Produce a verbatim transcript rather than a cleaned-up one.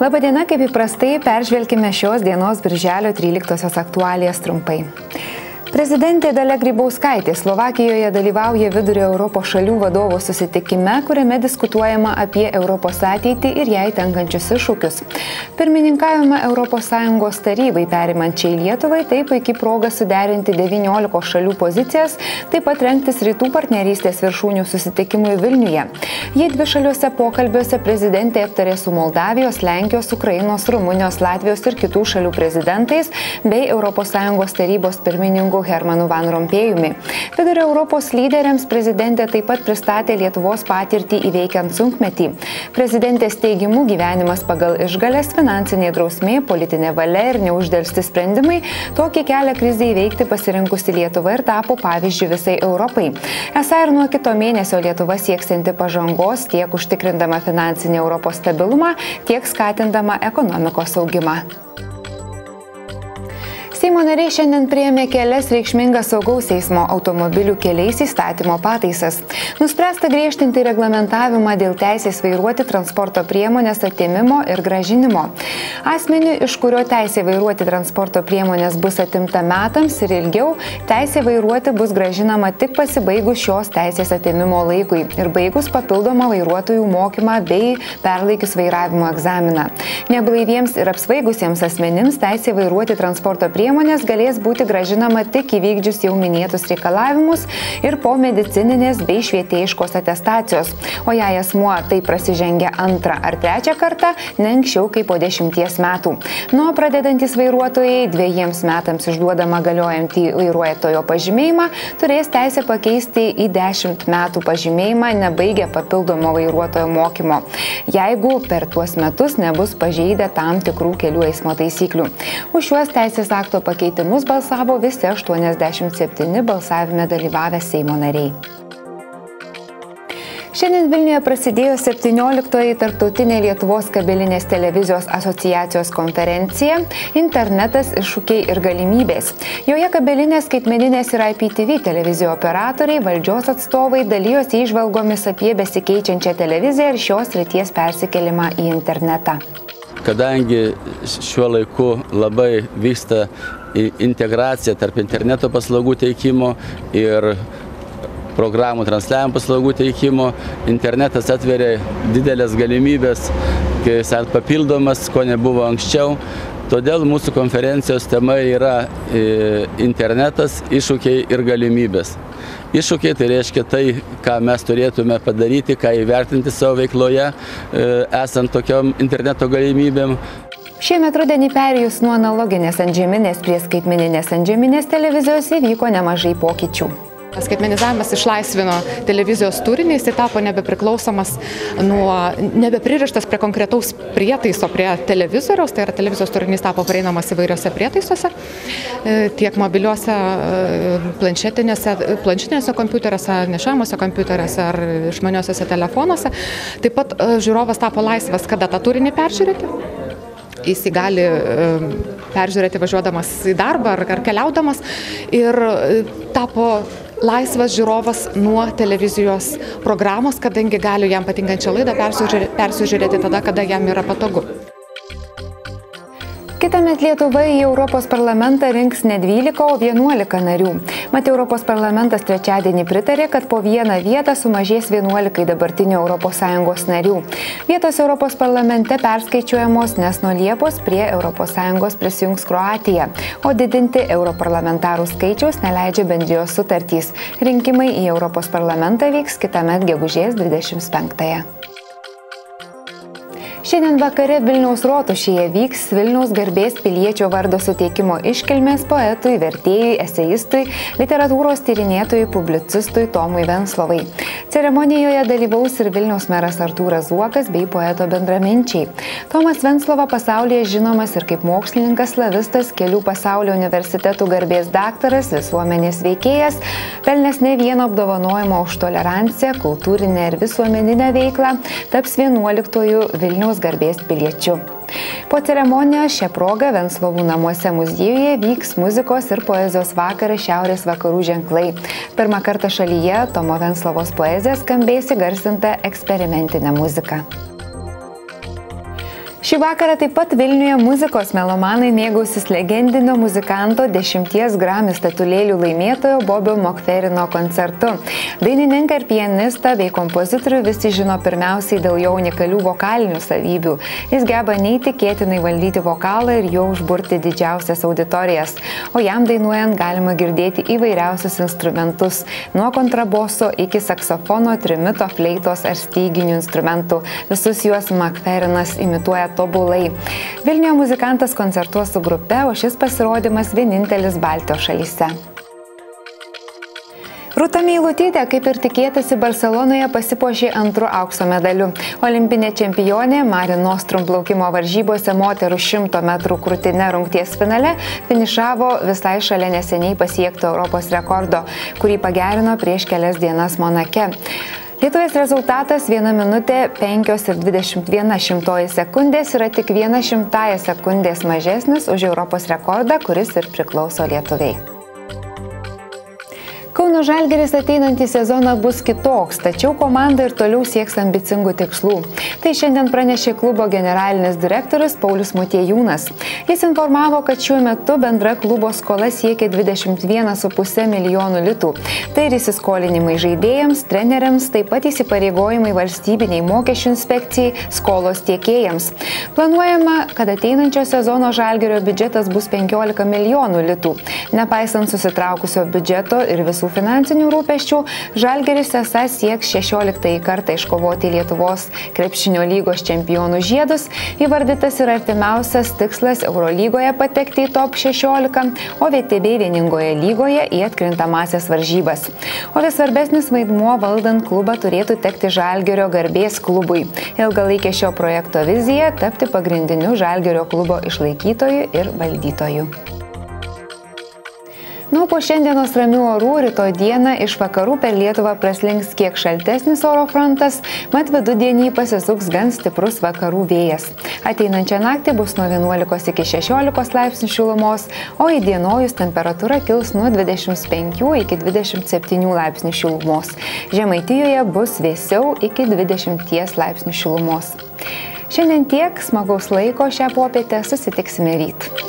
Labadiena, kaip įprastai, peržvelkime šios dienos birželio tryliktosios aktualijas trumpai. Prezidentė Dalia Grybauskaitė Slovakijoje dalyvauja Vidurio Europos šalių vadovų susitikime, kuriame diskutuojama apie Europos ateitį ir jai tenkančius iššūkius. Pirmininkavimą Europos Sąjungos tarybai perimančiai Lietuvai tai puikiai proga suderinti devyniolikos šalių pozicijas, taip pat rengtis rytų partnerystės viršūnių susitikimui Vilniuje. Jie dvišaliuose pokalbiuose prezidentė aptarė su Moldavijos, Lenkijos, Ukrainos, Rumunijos, Latvijos ir kitų šalių prezidentais bei Europos Sąjungos tarybos pirmininku Hermanu Van Rompėjumi. Vidurio Europos lyderiams prezidentė taip pat pristatė Lietuvos patirtį įveikiant sunkmetį. Prezidentės teigimu gyvenimas pagal išgales, finansinė drausmė, politinė valia ir neuždelsti sprendimai tokį kelią krizę įveikti pasirinkusi Lietuva ir tapo pavyzdžiu visai Europai. Esą ir nuo kito mėnesio Lietuva sieksianti pažangos tiek užtikrindama finansinį Europos stabilumą, tiek skatindama ekonomikos augimą. Seimo nariai šiandien priėmė kelias reikšmingas saugaus eismo automobilių keliais įstatymo pataisas. Nuspręsta griežtinti reglamentavimą dėl teisės vairuoti transporto priemonės atėmimo ir grąžinimo. Asmeniui, iš kurio teisė vairuoti transporto priemonės bus atimta metams ir ilgiau, teisė vairuoti bus grąžinama tik pasibaigus šios teisės atėmimo laikui ir baigus papildomą vairuotojų mokymą bei perlaikius vairavimo egzaminą. Neblaiviems ir apsvaigusiems asmenims teisė vairuoti transporto priemonės Priemonės galės būti gražinama tik įvykdžius jau minėtus reikalavimus ir po medicininės bei švietėjiškos atestacijos, o jei asmuo tai prasižengia antrą ar trečią kartą, ne anksčiau kaip po dešimties metų. Nuo pradedantys vairuotojai dviejiems metams išduodama galiojantį vairuotojo pažymėjimą turės teisę pakeisti į dešimt metų pažymėjimą nebaigę papildomo vairuotojo mokymo, jeigu per tuos metus nebus pažeidę tam tikrų kelių eismo taisyklių. Už šiuos teisės akto pakeitimus balsavo visi aštuoniasdešimt septyni balsavime dalyvavę Seimo nariai. Šiandien Vilniuje prasidėjo septynioliktoji tarptautinė Lietuvos kabelinės televizijos asociacijos konferencija Internetas, iššūkiai ir galimybės. Joje kabelinės, skaitmeninės ir I P T V televizijų operatoriai, valdžios atstovai dalijosi įžvalgomis apie besikeičiančią televiziją ir šios srities persikėlimą į internetą. Kadangi šiuo laiku labai vyksta integracija tarp interneto paslaugų teikimo ir programų transliavimo paslaugų teikimo, internetas atveria didelės galimybės, kai jis papildomas, ko nebuvo anksčiau. Todėl mūsų konferencijos tema yra internetas, iššūkiai ir galimybės. Iššūkiai tai reiškia tai, ką mes turėtume padaryti, ką įvertinti savo veikloje, esant tokiom interneto galimybėm. Šiemet rudenį perėjus nuo analoginės antžeminės prie skaitmeninės antžeminės televizijos įvyko nemažai pokyčių. Skaitmenizavimas išlaisvino televizijos turinį, jis tapo nebepriklausomas nuo, nebepririštas prie konkretaus prietaiso, prie televizoriaus, tai yra televizijos turinys tapo prieinamas įvairiose prietaisuose, tiek mobiliuose planšetinėse, planšetinėse kompiuteriuose, nešiojamuose kompiuteriuose ar išmaniuosiuose telefonuose. Taip pat žiūrovas tapo laisvas, kada tą turinį peržiūrėti. Jis gali peržiūrėti važiuodamas į darbą ar, ar keliaudamas ir tapo laisvas žiūrovas nuo televizijos programos, kadangi gali jam patinkančią laidą persižiūrėti tada, kada jam yra patogu. Kitąmet Lietuva į Europos parlamentą rinks ne dvylika, o vienuolika narių. Mat, Europos parlamentas trečiadienį pritarė, kad po vieną vietą sumažės vienuolikai dabartinių Europos Sąjungos narių. Vietos Europos parlamente perskaičiuojamos, nes nuo Liepos prie Europos Sąjungos prisijungs Kroatija, o didinti europarlamentarų skaičiaus neleidžia bendrijos sutartys. Rinkimai į Europos parlamentą vyks kitąmet gegužės dvidešimt penktąją. Šiandien vakare Vilniaus rotušėje vyks Vilniaus garbės piliečio vardo suteikimo iškilmės poetui, vertėjui, eseistui, literatūros tyrinėtojui, publicistui Tomui Venclovai. Ceremonijoje dalyvaus ir Vilniaus meras Artūras Zuokas bei poeto bendraminčiai. Tomas Venclova pasaulyje žinomas ir kaip mokslininkas, slavistas, kelių pasaulio universitetų garbės daktaras, visuomenės veikėjas, pelnęs ne vieno apdovanojimo už toleranciją, kultūrinę ir visuomeninę veiklą, taps vienuoliktuoju Vilniaus garbės piliečiu. Po ceremonijos šią progą Venclovų namuose muziejuje vyks muzikos ir poezijos vakaras Šiaurės vakarų ženklai. Pirmą kartą šalyje Tomo Venclovos poezija skambės įgarsinta eksperimentinė muzika. Šį vakarą taip pat Vilniuje muzikos melomanai mėgausis legendinio muzikanto dešimties Grammy statulėlių laimėtojo Bobio Makferino koncertu. Dainininką ir pianistą bei kompozitorių visi žino pirmiausiai dėl jo unikalių vokalinių savybių. Jis geba neįtikėtinai valdyti vokalą ir jo užburti didžiausias auditorijas. O jam dainuojant galima girdėti įvairiausius instrumentus, nuo kontraboso iki saksofono, trimito, fleitos ar styginių instrumentų. Visus juos Makferinas imituoja tobulai. Vilniuje muzikantas koncertuos su grupe, o šis pasirodymas vienintelis Baltijos šalyse. Rūta Meilutytė, kaip ir tikėtasi, Barselonoje pasipuošė antru aukso medaliu. Olimpinė čempionė Mare Nostrum plaukimo varžybose moterų šimto metrų krūtine rungties finale finišavo visai šalia neseniai pasiekto Europos rekordo, kurį pagerino prieš kelias dienas Monake. Lietuvės rezultatas viena minutė penkios ir dvidešimt viena šimtoji sekundės yra tik viena šimtąja sekundės mažesnis už Europos rekordą, kuris ir priklauso Lietuvei. Kauno Žalgiris ateinantį sezoną bus kitoks, tačiau komanda ir toliau sieks ambicingų tikslų. Tai šiandien pranešė klubo generalinis direktorius Paulius Motiejūnas. Jis informavo, kad šiuo metu bendra klubo skola siekia dvidešimt vieną su puse milijonų litų. Tai ir įsiskolinimai žaidėjams, treneriams, taip pat įsipareigojimai valstybiniai mokesčių inspekcijai, skolos tiekėjams. Planuojama, kad ateinančio sezono Žalgirio biudžetas bus penkiolika milijonų litų. Nepaisant susitraukusio biudžeto ir visų finansinių rūpesčių, Žalgiris esą sieks šešioliktąjį kartą iškovoti Lietuvos krepšinio lygos čempionų žiedus. Įvardytas ir artimiausias tikslas Eurolygoje patekti į top šešiolika, o V T B vieningoje lygoje į atkrintamąsias varžybas. O vis svarbesnis vaidmuo valdant klubą turėtų tekti Žalgirio garbės klubui. Ilgalaikė šio projekto vizija – tapti pagrindiniu Žalgirio klubo išlaikytoju ir valdytoju. Nu, po šiandienos ramių orų rytoj dieną iš vakarų per Lietuvą praslinks kiek šaltesnis oro frontas, mat vidudienį pasisuks gan stiprus vakarų vėjas. Ateinančią naktį bus nuo vienuolikos iki šešiolikos laipsnių šilumos, o įdienojus temperatūra kils nuo dvidešimt penkių iki dvidešimt septynių laipsnių šilumos. Žemaitijoje bus vėsiau iki dvidešimties laipsnių šilumos. Šiandien tiek, smagaus laiko šią popietę, susitiksime ryt.